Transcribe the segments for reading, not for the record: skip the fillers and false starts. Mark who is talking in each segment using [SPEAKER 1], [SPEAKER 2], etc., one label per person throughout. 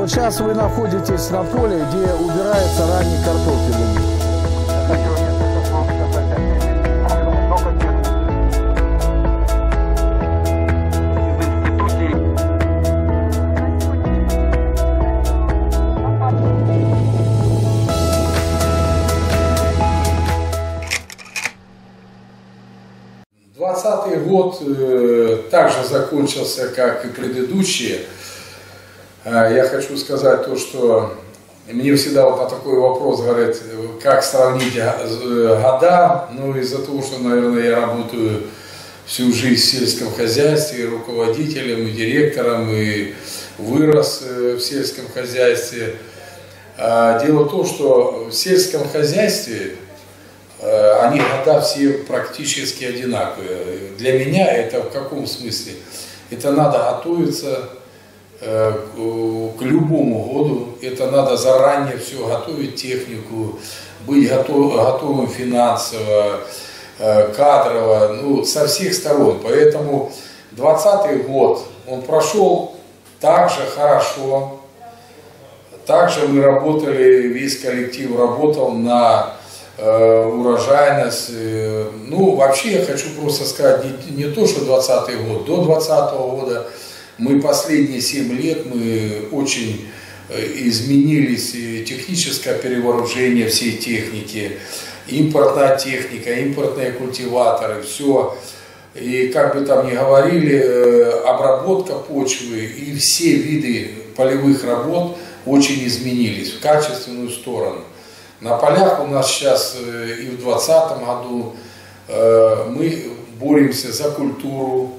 [SPEAKER 1] Вот сейчас вы находитесь на поле, где убирается ранний картофель.
[SPEAKER 2] Двадцатый год также закончился, как и предыдущие. Я хочу сказать то, что мне всегда вот на такой вопрос говорят, как сравнить года. Ну, из-за того, что, наверное, я работаю всю жизнь в сельском хозяйстве, и руководителем, и директором, и вырос в сельском хозяйстве. Дело в том, что в сельском хозяйстве они года все практически одинаковые. Для меня это в каком смысле? Это надо готовиться к любому году, это надо заранее все готовить, технику, быть готовым финансово, кадрово, ну, со всех сторон. Поэтому 2020 год, он прошел также хорошо, также мы работали, весь коллектив работал на урожайность. Ну, вообще я хочу просто сказать, не то, что 2020 год, до 2020 года мы последние 7 лет мы очень изменились, техническое перевооружение всей техники, импортная техника, импортные культиваторы, все. И как бы там ни говорили, обработка почвы и все виды полевых работ очень изменились в качественную сторону. На полях у нас сейчас и в 2020 году мы боремся за культуру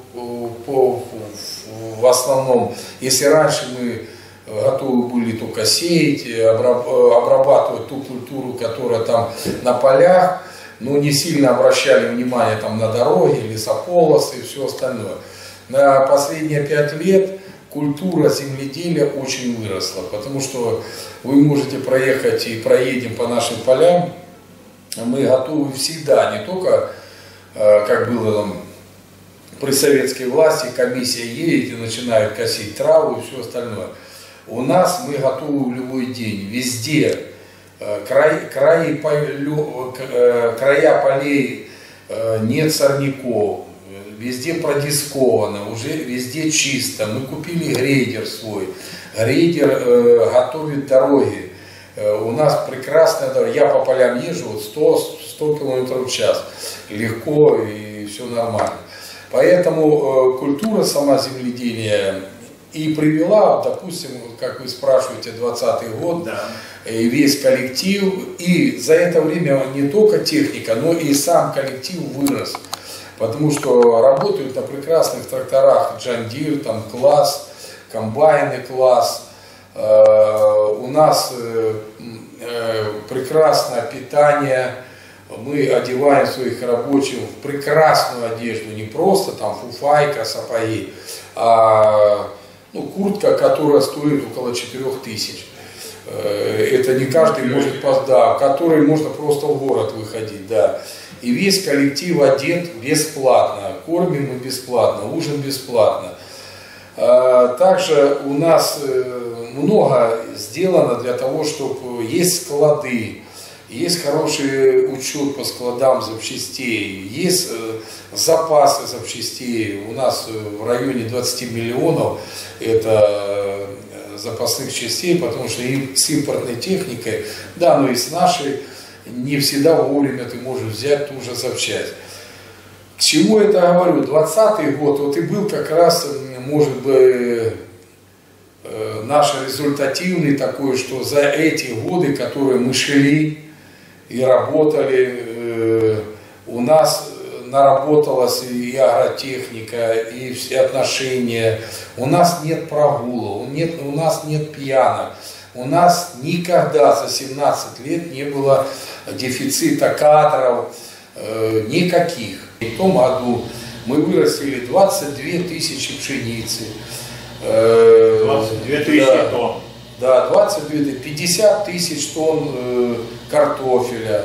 [SPEAKER 2] в основном. Если раньше мы готовы были только сеять, обрабатывать ту культуру, которая там на полях, но не сильно обращали внимание там на дороги, лесополосы и все остальное. На последние 5 лет культура земледелия очень выросла, потому что вы можете проехать и проедем по нашим полям, мы готовы всегда, не только, как было там, при советской власти, комиссия едет и начинает косить траву и все остальное. У нас мы готовы в любой день, везде, края полей нет сорняков, везде продисковано, уже везде чисто. Мы купили грейдер свой, грейдер готовит дороги. У нас прекрасная дорога, я по полям езжу вот 100 км в час, легко и все нормально. Поэтому культура сама земледелия и привела, допустим, как вы спрашиваете, 2020 год, да, и весь коллектив, и за это время не только техника, но и сам коллектив вырос, потому что работают на прекрасных тракторах John Deere, там класс, комбайны класс, у нас прекрасное питание. Мы одеваем своих рабочих в прекрасную одежду, не просто там фуфайка, сапоги, а ну, куртка, которая стоит около 4000. Это не каждый может, да, в которой можно просто в город выходить, да. И весь коллектив одет бесплатно, кормим мы бесплатно, ужин бесплатно. Также у нас много сделано для того, чтобы есть склады. Есть хороший учет по складам запчастей, есть запасы запчастей. У нас в районе 20 миллионов это запасных частей, потому что с импортной техникой, да, но и с нашей, не всегда вовремя ты можешь взять ту же запчасть. К чему это говорю? 2020 год, вот и был как раз, может быть, наш результативный такой, что за эти годы, которые мы шли и работали, у нас наработалась и агротехника, и все отношения. У нас нет прогулов, у нас нет пьянок. У нас никогда за 17 лет не было дефицита кадров, никаких. В том году мы вырастили 22 тысячи пшеницы.
[SPEAKER 3] 22 тысячи тонн.
[SPEAKER 2] Да, 22, 50 тысяч тонн картофеля,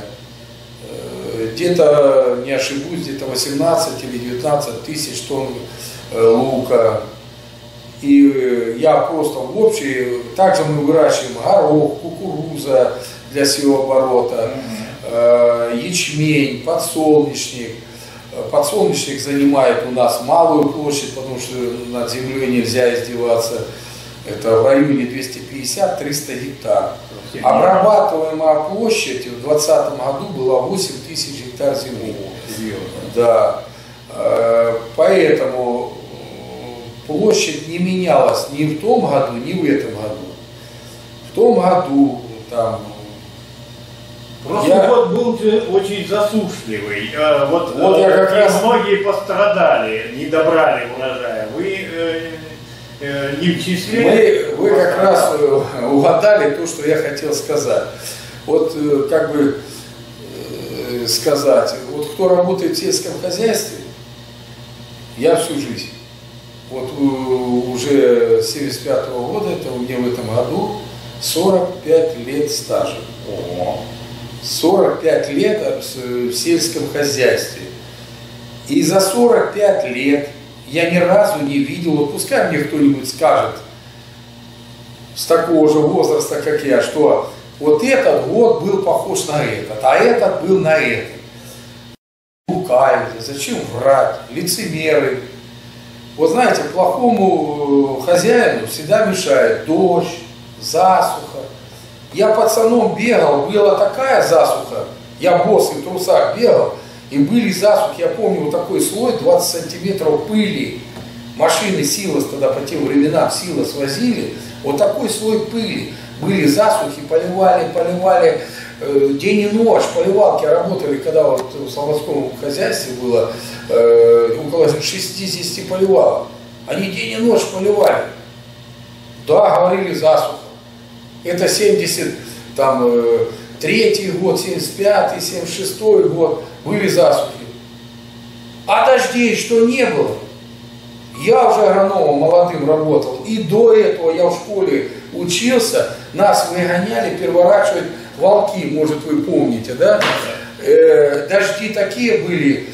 [SPEAKER 2] где-то, не ошибусь, где-то 18 или 19 тысяч тонн лука. И я просто в общей, также мы выращиваем горох, кукуруза для севооборота, ячмень, подсолнечник. Подсолнечник занимает у нас малую площадь, потому что над землей нельзя издеваться. Это в районе 250-300 гектар. Обрабатываемая площадь в 2020 году была 8000 гектар земли. Да. Поэтому площадь не менялась ни в том году, ни в этом году. В том году там...
[SPEAKER 3] Прошлый год был очень засушливый. Вот
[SPEAKER 2] я как раз...
[SPEAKER 3] Многие пострадали, не добрали урожая. Вы не в числе?
[SPEAKER 2] Вы как раз угадали то, что я хотел сказать. Вот как бы сказать, вот кто работает в сельском хозяйстве, я всю жизнь. Вот уже с 75-го года, это у меня в этом году 45 лет стажа. 45 лет в сельском хозяйстве. И за 45 лет я ни разу не видел, вот пускай мне кто-нибудь скажет с такого же возраста, как я, что вот этот год был похож на этот, а этот был на этот. Лукавят, зачем врать, лицемеры. Вот знаете, плохому хозяину всегда мешает дождь, засуха. Я пацаном бегал, была такая засуха, я босый в трусах бегал, и были засухи, я помню, вот такой слой, 20 сантиметров пыли. Машины Силос тогда по тем временам Силос возили, вот такой слой пыли. Были засухи, поливали, день и ночь, поливалки работали, когда вот в заводском хозяйстве было около 60 поливалок. Они день и ночь поливали. Да, говорили засуха. Это 73-й год, 75-й, 76-й год были засухи. А дождей что не было? Я уже агрономом молодым работал, и до этого я в школе учился, нас выгоняли переворачивать волки, может вы помните, да? Дожди такие были,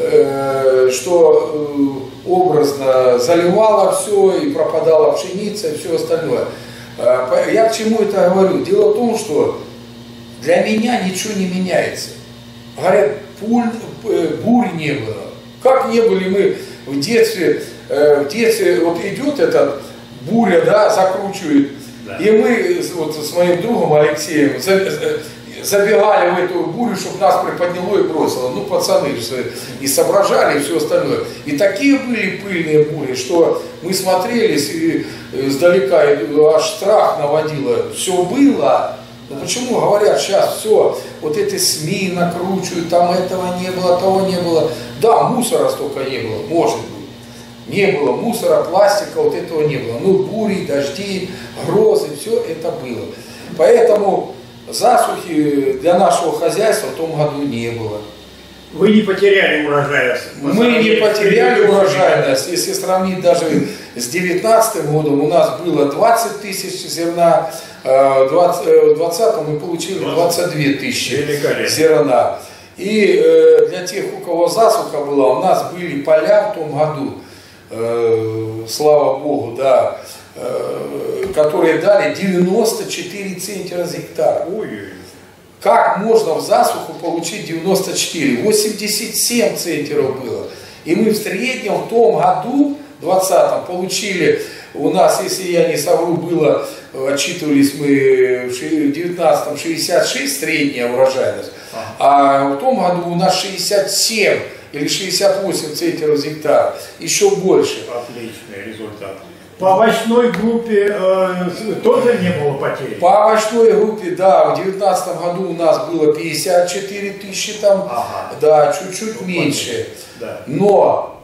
[SPEAKER 2] что образно заливало все, и пропадала пшеница, и все остальное. Я к чему это говорю? Дело в том, что для меня ничего не меняется. Говорят, бурь не было. Как не были мы в детстве вот идет эта буря, да, закручивает. Да. И мы вот с моим другом Алексеем забегали в эту бурю, чтобы нас приподняло и бросило. Ну, пацаны и соображали, и все остальное. И такие были пыльные бури, что мы смотрелись, и издалека аж страх наводило. Все было. Но почему говорят сейчас все, вот эти СМИ накручивают, там этого не было, того не было. Да, мусора столько не было, может быть. Не было мусора, пластика, вот этого не было. Ну, бури, дожди, грозы, все это было. Поэтому засухи для нашего хозяйства в том году не было.
[SPEAKER 3] Вы не потеряли урожайность?
[SPEAKER 2] Мы не потеряли урожайность. Если сравнить даже с 2019 годом, у нас было 20 тысяч зерна, в 2020 мы получили 22 тысячи зерна. И для тех, у кого засуха была, у нас были поля в том году, слава Богу, да, которые дали 94 центнера за гектар. Как можно в засуху получить 94? 87 центнеров было. И мы в среднем в том году, в 2020, получили, у нас, если я не совру, было, отчитывались мы в 2019 66 средняя урожайность, а в том году у нас 67 или 68 центнеров за гектар, еще больше.
[SPEAKER 3] Отличный результат. По овощной группе тоже не было потерь?
[SPEAKER 2] По овощной группе, да, в 2019 году у нас было 54 тысячи там, да, чуть-чуть меньше. Да. Но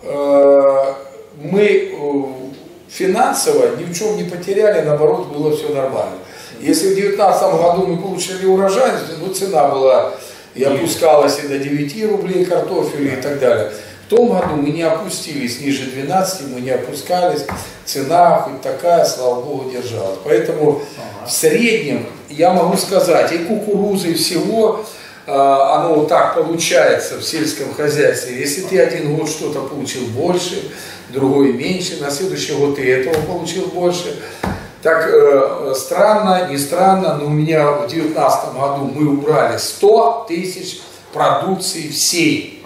[SPEAKER 2] мы финансово ни в чем не потеряли, наоборот, было все нормально. Если в 2019 году мы получили урожайность, ну, цена была и опускалась и до 9 рублей картофеля и так далее. В том году мы не опустились ниже 12, мы не опускались, цена хоть такая, слава Богу, держалась. Поэтому в среднем, я могу сказать, и кукурузы, и всего, оно вот так получается в сельском хозяйстве. Если ты один год что-то получил больше, другой меньше, на следующий год ты этого получил больше. Так странно, не странно, но у меня в 2019 году мы убрали 100 тысяч продукции всей.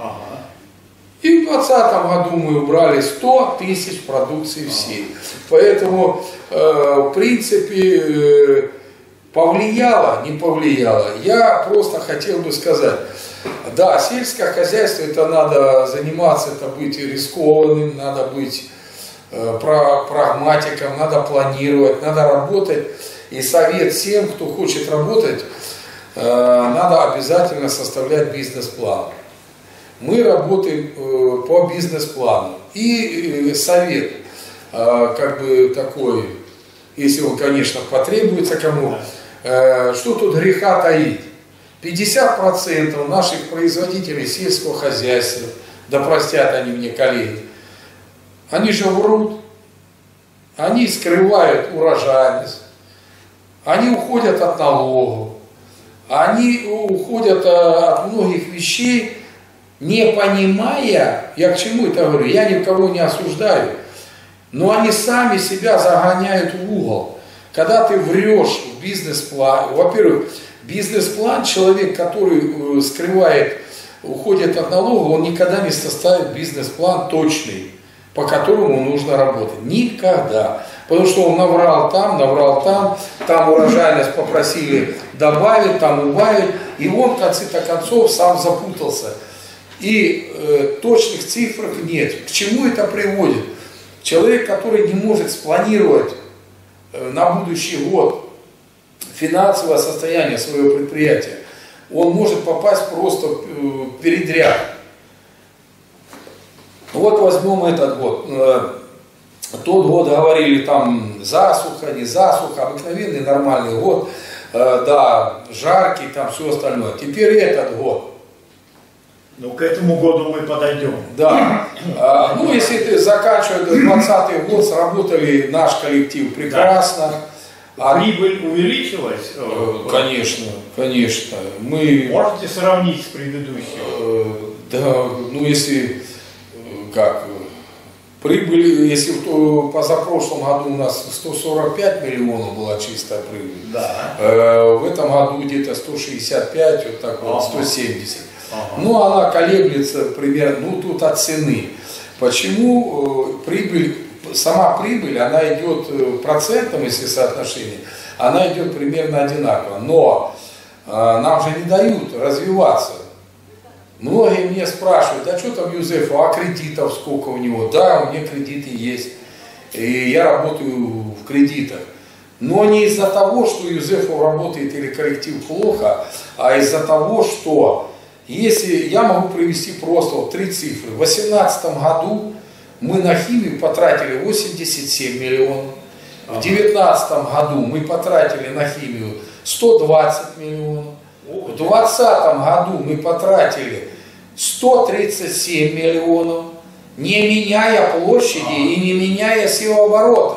[SPEAKER 2] И в 2020 году мы убрали 100 тысяч продукции всей. Поэтому, в принципе, повлияло, не повлияло. Я просто хотел бы сказать, да, сельское хозяйство, это надо заниматься, это быть рискованным, надо быть прагматиком, надо планировать, надо работать. И совет всем, кто хочет работать, надо обязательно составлять бизнес-план. Мы работаем по бизнес-плану. И совет, как бы такой, если он, конечно, потребуется кому, что тут греха таить. 50% наших производителей сельского хозяйства, да простят они мне, коллеги, они же врут, они скрывают урожайность, они уходят от налогов, они уходят от многих вещей, не понимая, я к чему это говорю, я никого не осуждаю, но они сами себя загоняют в угол. Когда ты врешь в бизнес-план, во-первых, бизнес-план, человек, который скрывает, уходит от налога, он никогда не составит бизнес-план точный, по которому нужно работать. Никогда. Потому что он наврал там урожайность попросили добавить, там убавить, и он в конце-то концов сам запутался. И точных цифр нет. К чему это приводит? Человек, который не может спланировать на будущий год финансовое состояние своего предприятия, он может попасть просто в передряг. Вот возьмем этот год. Тот год говорили там засуха, не засуха, обыкновенный нормальный год, да, жаркий, там все остальное. Теперь этот год.
[SPEAKER 3] Ну, к этому году мы подойдем.
[SPEAKER 2] Да. Ну, если ты заканчиваешь 2020 год, сработали наш коллектив прекрасно.
[SPEAKER 3] Прибыль увеличилась?
[SPEAKER 2] Конечно, конечно. Мы...
[SPEAKER 3] Можете сравнить с предыдущим?
[SPEAKER 2] Да, ну если как, прибыль, если в позапрошлом году у нас 145 миллионов была чистая прибыль,
[SPEAKER 3] да.
[SPEAKER 2] В этом году где-то 165, вот так вот, 170. Ну, она колеблется примерно, ну, тут от цены. Почему прибыль, сама прибыль, она идет в процентном, если соотношение, она идет примерно одинаково. Но нам же не дают развиваться. Многие мне спрашивают, а что там Юзефу, а кредитов сколько у него? Да, у меня кредиты есть, и я работаю в кредитах. Но не из-за того, что Юзефу работает или коллектив плохо, а из-за того, что если я могу привести просто вот 3 цифры. В 2018 году мы на химию потратили 87 миллионов. В 2019 году мы потратили на химию 120 миллионов. В 2020 году мы потратили 137 миллионов, не меняя площади и не меняя силооборота.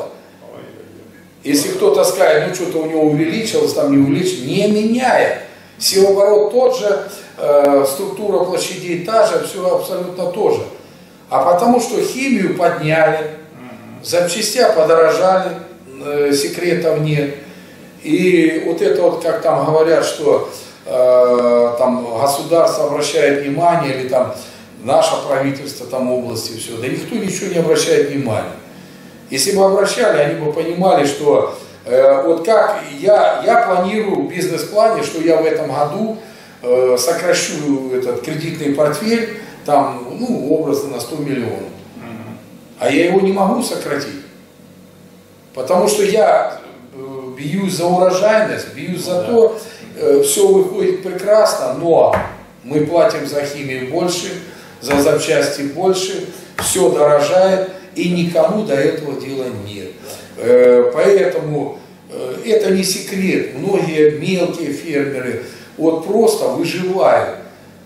[SPEAKER 2] Если кто-то скажет, ну что-то у него увеличилось, там не увеличилось, не меняя. Силооборот тот же, структура площадей та же, все абсолютно то же. А потому что химию подняли, запчастя подорожали, секретов нет. И вот это вот, как там говорят, что там государство обращает внимание, или там наше правительство там области, все, да никто ничего не обращает внимания. Если бы обращали, они бы понимали, что вот как я планирую в бизнес-плане, что я в этом году сокращу этот кредитный портфель, там, ну, образно на 100 миллионов. А я его не могу сократить. Потому что я бьюсь за урожайность, бьюсь за то, все выходит прекрасно, но мы платим за химию больше, за запчасти больше, все дорожает, и никому до этого дела нет. Поэтому это не секрет. Многие мелкие фермеры вот просто выживают.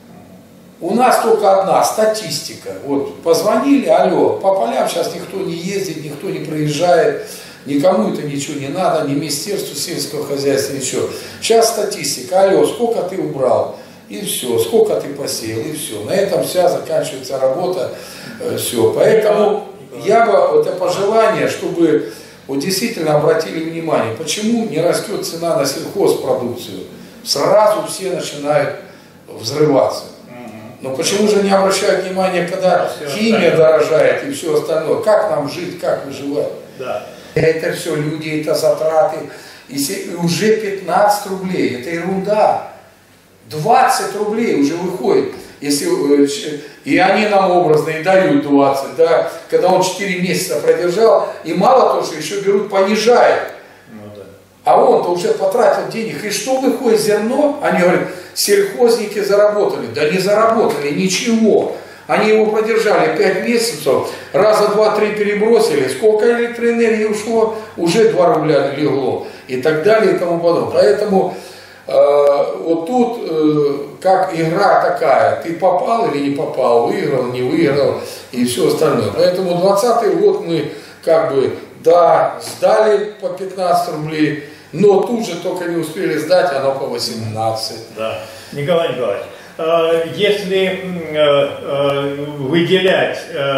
[SPEAKER 2] У нас только одна статистика. Вот позвонили, алло, по полям сейчас никто не ездит, никто не проезжает, никому это ничего не надо, ни Министерству сельского хозяйства, ничего. Сейчас статистика, алло, сколько ты убрал? и все, сколько ты посеял, и все. На этом вся заканчивается работа, все. Поэтому я бы, вот это пожелание, чтобы вот действительно обратили внимание, почему не растет цена на сельхозпродукцию. Сразу все начинают взрываться. Но почему же не обращают внимания, когда химия дорожает и все остальное? Как нам жить, как выживать?
[SPEAKER 3] Да.
[SPEAKER 2] Это все люди, это затраты. И уже 15 рублей, это ерунда. 20 рублей уже выходит. Если, и они нам образно и дают 20, да, когда он 4 месяца продержал, и мало того, что еще берут, понижают.
[SPEAKER 3] Ну, да.
[SPEAKER 2] А он-то уже потратил денег. И что выходит зерно? Они говорят, сельхозники заработали. Да не заработали, ничего. Они его продержали 5 месяцев, раза 2-3 перебросили. Сколько электроэнергии ушло? Уже 2 рубля легло. И так далее, и тому подобное. Поэтому вот тут как игра такая. Ты попал или не попал, выиграл, не выиграл и все остальное. Поэтому 20-й год мы как бы, да, сдали по 15 рублей, но тут же только не успели сдать, оно по 18.
[SPEAKER 3] Да. Николай Николаевич, если выделять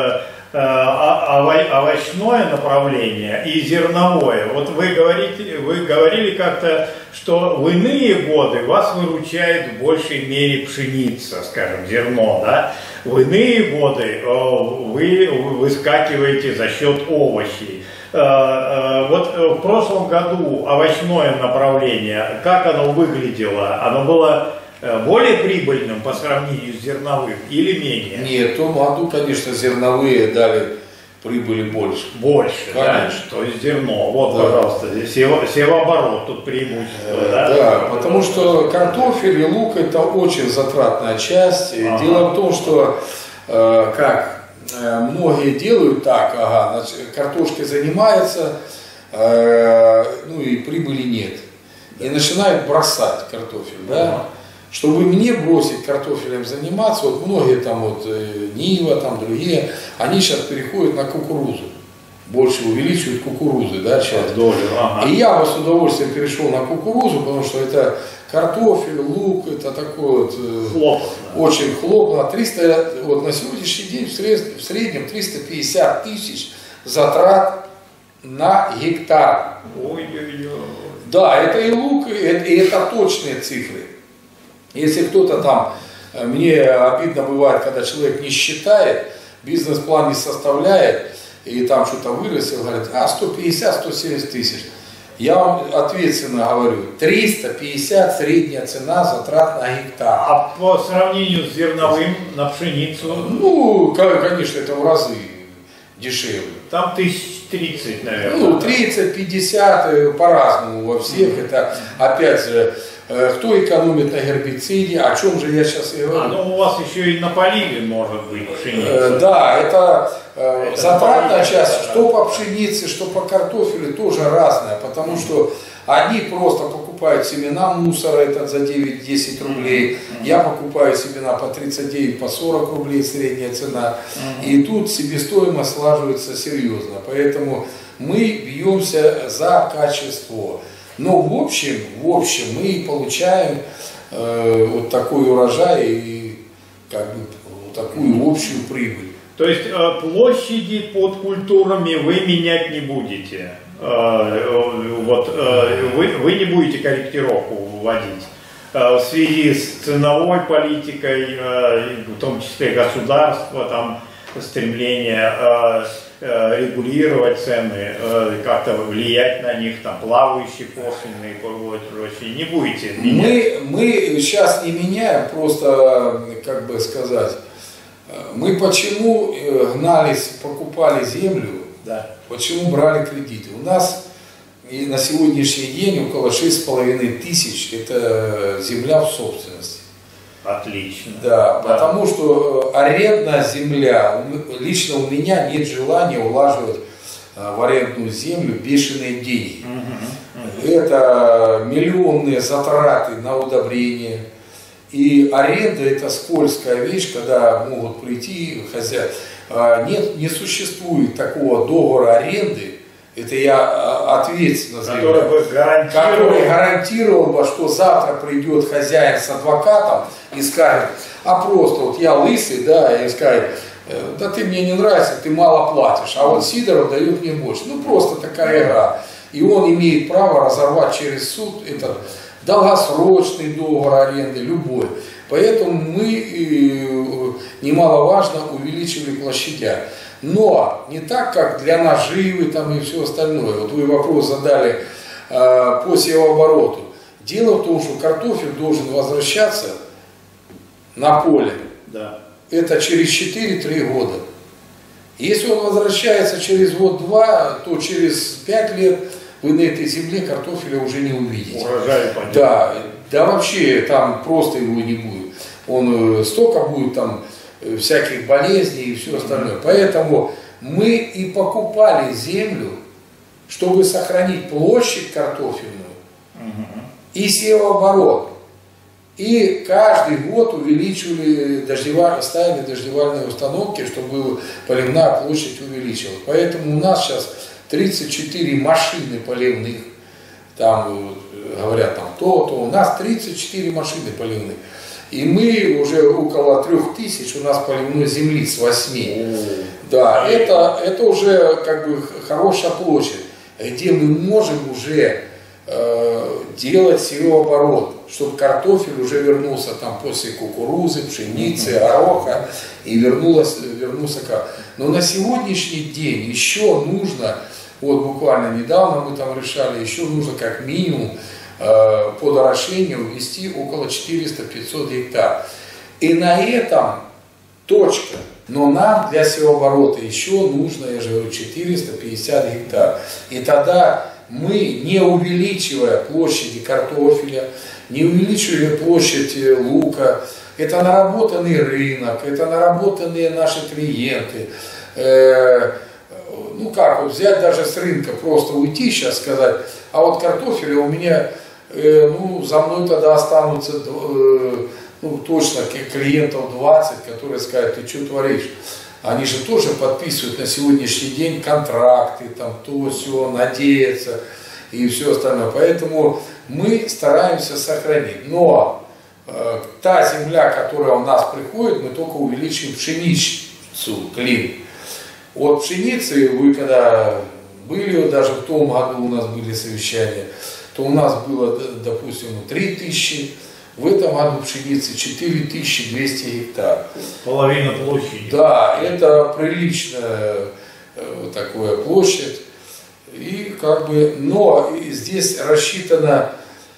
[SPEAKER 3] овощное направление и зерновое, вот вы говорили как-то, что в иные годы вас выручает в большей мере пшеница, скажем, зерно, да? В иные годы вы выскакиваете за счет овощей. Вот в прошлом году овощное направление, как оно выглядело? Оно было более прибыльным по сравнению с зерновым или менее?
[SPEAKER 2] Нет, в том году, конечно, зерновые дали прибыли больше.
[SPEAKER 3] Больше,
[SPEAKER 2] конечно.
[SPEAKER 3] Да? То есть зерно. Вот, да. Пожалуйста, здесь севооборот, тут преимущество.
[SPEAKER 2] Да, потому что картофель и лук это очень затратная часть. Ага. Дело в том, что многие делают так, значит, картошкой занимаются, ну и прибыли нет. И начинают бросать картофель, да. Чтобы мне бросить картофелем заниматься, вот многие там вот Нива, там другие, они сейчас переходят на кукурузу. Больше увеличивают кукурузы, да, часть.
[SPEAKER 3] Ага.
[SPEAKER 2] И я бы с удовольствием перешел на кукурузу, потому что это картофель, лук, это такой вот очень хлопотно. 300, вот на сегодняшний день в среднем 350 тысяч затрат на гектар.
[SPEAKER 3] Ой-ой-ой.
[SPEAKER 2] Да, это и лук, и это точные цифры. Если кто-то там, мне обидно бывает, когда человек не считает, бизнес-план не составляет, и там что-то вырастил, говорит, 150-170 тысяч. Я вам ответственно говорю, 350 средняя цена затрат на гектар.
[SPEAKER 3] А по сравнению с зерновым на пшеницу?
[SPEAKER 2] Ну, конечно, это в разы дешевле.
[SPEAKER 3] Там 1030, наверное.
[SPEAKER 2] Ну, 30-50 по-разному во всех. Это, опять же, кто экономит на гербициде, о чем же я сейчас и говорю.
[SPEAKER 3] Ну у вас еще и на поливе может быть пшеница.
[SPEAKER 2] Да, это затратная часть, что по пшенице, что по картофелю тоже разная, потому что одни просто покупают семена мусора, это за 9-10 рублей, я покупаю семена по 39, по 40 рублей средняя цена, и тут себестоимость слаживается серьезно, поэтому мы бьемся за качество. Но в общем мы получаем вот такой урожай и как бы вот такую общую прибыль.
[SPEAKER 3] То есть площади под культурами вы менять не будете? Вы не будете корректировку вводить в связи с ценовой политикой, в том числе государства, там стремление регулировать цены, как-то влиять на них, там плавающие пошлины и прочее, не будете менять?
[SPEAKER 2] Мы сейчас не меняем, просто, как бы сказать, мы почему гнались, покупали землю,
[SPEAKER 3] да.
[SPEAKER 2] Почему брали кредиты. У нас и на сегодняшний день около 6,5 тысяч это земля в собственности.
[SPEAKER 3] Отлично.
[SPEAKER 2] Да, потому что арендная земля, лично у меня нет желания улаживать в арендную землю бешеные деньги. Это миллионные затраты на удобрение. И аренда это скользкая вещь, когда могут прийти хозяева. Не существует такого договора аренды, это я ответственно
[SPEAKER 3] Который бы
[SPEAKER 2] который гарантировал бы, что завтра придет хозяин с адвокатом и скажет, а просто вот я лысый, да, и скажет, да ты мне не нравишься, ты мало платишь, а вот Сидоров дает мне больше. Ну просто такая игра. И он имеет право разорвать через суд этот долгосрочный договор аренды, любой. Поэтому мы, немаловажно, увеличивали площадя. Но не так, как для наживы там и все остальное. Вот вы вопрос задали по севообороту. Дело в том, что картофель должен возвращаться на поле.
[SPEAKER 3] Да.
[SPEAKER 2] Это через 4-3 года. Если он возвращается через год-два, то через 5 лет вы на этой земле картофеля уже не увидите.
[SPEAKER 3] Урожай пойдет.
[SPEAKER 2] Да, вообще там просто его не будет. Он столько будет там всяких болезней и все остальное. Поэтому мы и покупали землю, чтобы сохранить площадь картофельную и севооборот. И каждый год увеличивали, ставили дождевальные установки, чтобы поливная площадь увеличилась. Поэтому у нас сейчас 34 машины поливных, там говорят там то-то, у нас 34 машины поливных. И мы уже около 3000 у нас поливной земли с 8. Да, это уже как бы хорошая площадь, где мы можем уже делать севооборот, чтобы картофель уже вернулся там после кукурузы, пшеницы, гороха и вернулся как. Но на сегодняшний день еще нужно, вот буквально недавно мы там решали, еще нужно как минимум под орошение ввести около 400-500 гектар. И на этом точка. Но нам для севооборота еще нужно, я же говорю, 450 гектар. И тогда мы, не увеличивая площади картофеля, не увеличивая площадь лука, это наработанный рынок, это наработанные наши клиенты. Ну как, вот взять даже с рынка, просто уйти сейчас сказать, а вот картофеля у меня, ну за мной тогда останутся, ну точно клиентов 20, которые скажут, ты что творишь? Они же тоже подписывают на сегодняшний день контракты, там то, все, надеются и все остальное. Поэтому мы стараемся сохранить. Но та земля, которая у нас приходит, мы только увеличим пшеницу, клин. От пшеницы, вы когда были, даже в том году у нас были совещания, то у нас было, допустим, 3000. В этом году пшеницы 4200 гектар.
[SPEAKER 3] Половина площади.
[SPEAKER 2] Да, это приличная такая площадь. И как бы, но здесь рассчитано,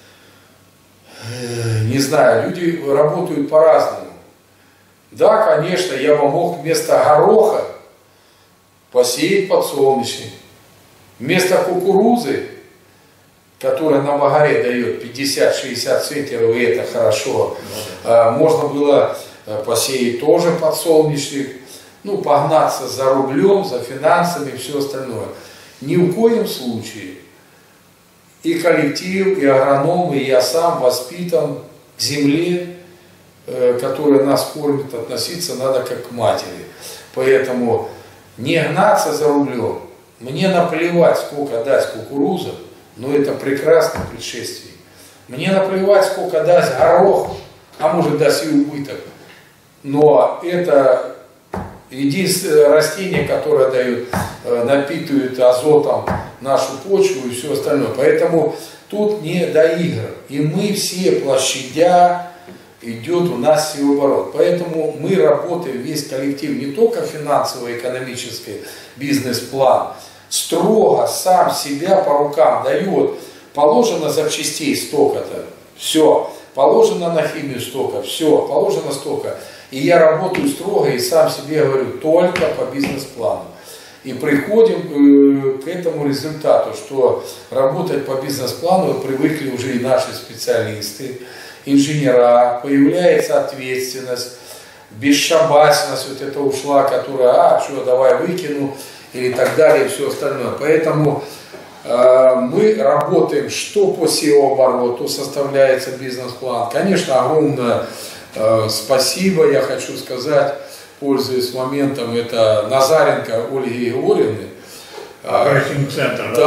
[SPEAKER 2] не знаю, люди работают по-разному. Да, конечно, я бы мог вместо гороха посеять подсолнечник. Вместо кукурузы, которая на Магаре дает 50-60 центнеров, и это хорошо, можно было посеять тоже подсолнечник, ну, погнаться за рублем, за финансами и все остальное. Ни в коем случае и коллектив, и агрономы, и я сам воспитан к земле, которая нас кормит, относиться надо как к матери. Поэтому не гнаться за рублем. Мне наплевать, сколько даст кукуруза, но это прекрасное предшествие. Мне наплевать, сколько даст горох, а может даст и убыток. Но это единственное растение, которое дает, напитывает азотом нашу почву и все остальное. Поэтому тут не до игр. И мы все площадя идет у нас севооборот. Поэтому мы работаем, весь коллектив, не только финансово-экономический бизнес-план, строго сам себя по рукам дает. Положено запчастей столько-то, все. Положено на химию столько, все. Положено столько. И я работаю строго и сам себе говорю, только по бизнес-плану. И приходим к этому результату, что работать по бизнес-плану привыкли уже и наши специалисты, инженера, появляется ответственность, бесшабашность вот эта ушла, которая, что, давай выкину, или так далее, и все остальное. Поэтому мы работаем, что по севообороту составляется бизнес-план. Конечно, огромное спасибо, я хочу сказать, пользуясь моментом, это Назаренко Ольги Григорьевны,
[SPEAKER 3] Брейкинг-центр.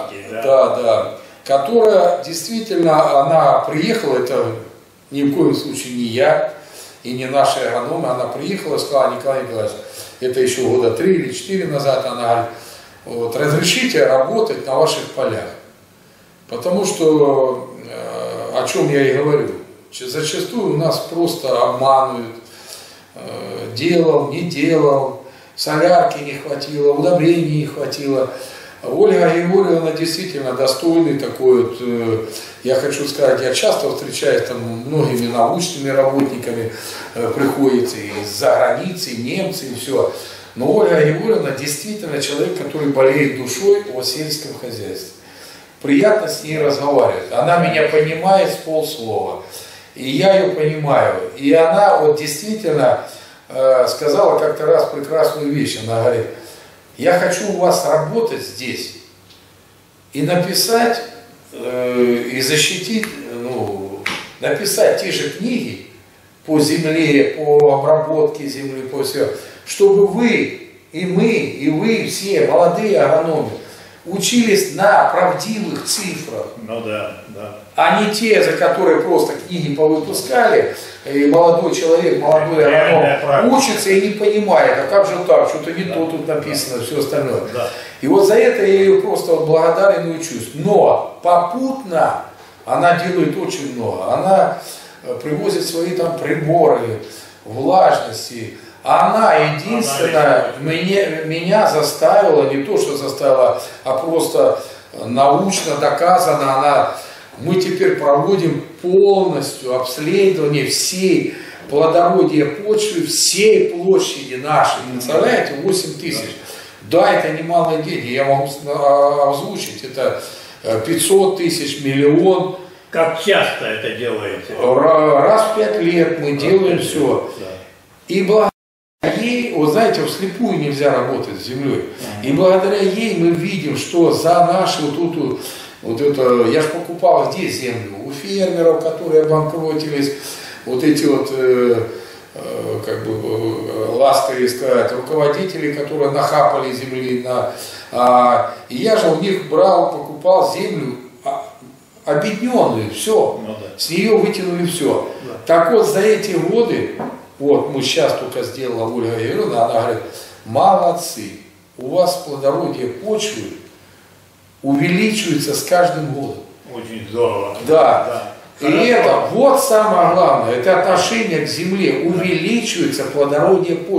[SPEAKER 2] Да. Которая действительно, она приехала, это ни в коем случае не я и не наши агрономы, она приехала и сказала: Николай Николаевич, это еще года 3 или 4 назад, она говорит: вот, разрешите работать на ваших полях. Потому что, о чем я и говорю, зачастую нас просто обманывают, делал, не делал, солярки не хватило, удобрений не хватило. Ольга Григорьевна действительно достойный такой вот, я хочу сказать, я часто встречаюсь там многими научными работниками, приходят из-за границы, и немцы, и все. Но Ольга Григорьевна действительно человек, который болеет душой о сельском хозяйстве. Приятно с ней разговаривать. Она меня понимает с полслова. И я ее понимаю. И она вот действительно сказала как-то раз прекрасную вещь. Она говорит: я хочу у вас работать здесь и написать, и защитить, написать те же книги по земле, по обработке земли, по все, чтобы вы, и мы, и вы все, молодые агрономы, учились на правдивых цифрах.
[SPEAKER 3] Ну да.
[SPEAKER 2] А не те, за которые просто книги повыпускали, и молодой человек, молодой агроном учится и не понимает, а как же так, что-то не то тут написано, все остальное.
[SPEAKER 3] Да.
[SPEAKER 2] И вот за это я ее просто благодарен и учусь. Но попутно она делает очень много. Она привозит свои там приборы, влажности. Она единственная меня заставила, не то что заставила, а просто научно доказано, мы теперь проводим полностью обследование всей плодородия почвы, всей площади нашей. Представляете, 8 тысяч. Да, это немалые деньги, я могу озвучить, это 500 тысяч, миллион.
[SPEAKER 3] Как часто это делаете?
[SPEAKER 2] Раз в 5 лет мы делаем все.
[SPEAKER 3] Да.
[SPEAKER 2] И благодаря ей, вот знаете, вслепую нельзя работать с землей. И благодаря ей мы видим, что за наши вот это, я же покупал здесь землю у фермеров, которые обанкротились, вот эти вот, как бы, ласковее сказать, руководители, которые нахапали земли. И я же у них брал, покупал землю обедненную, все, с нее вытянули все. Да. Так вот, за эти годы, вот мы сейчас только сделала Ольга Юрьевна, она говорит: молодцы, у вас плодородие почвы увеличивается с каждым годом.
[SPEAKER 3] Очень здорово.
[SPEAKER 2] Да. И это вот самое главное, это отношение к земле, увеличивается плодородие почвы.